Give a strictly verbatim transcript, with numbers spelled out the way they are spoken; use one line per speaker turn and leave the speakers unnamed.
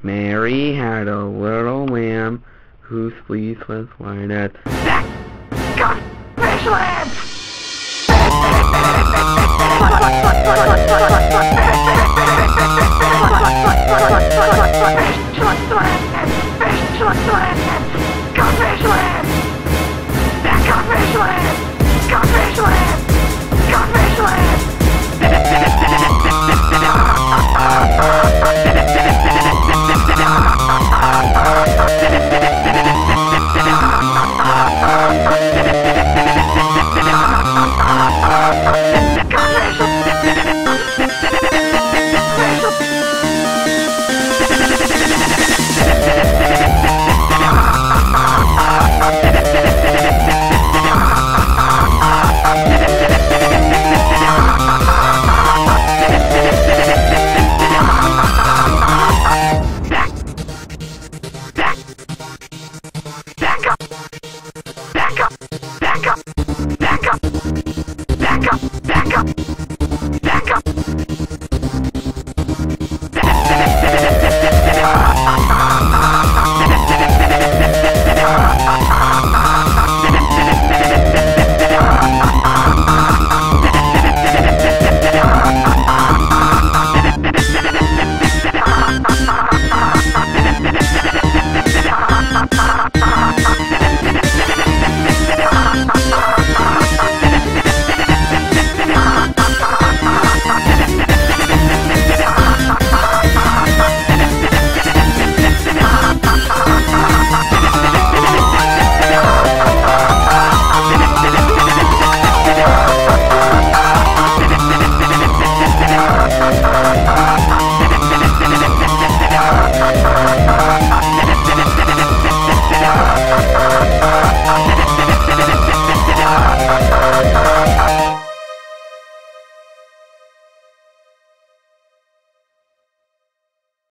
Mary had a little lamb whose fleece was white as PICKLED FISH LIPS! Fish lips! Fish lips! Fish lips! Fish lips! Fish lips!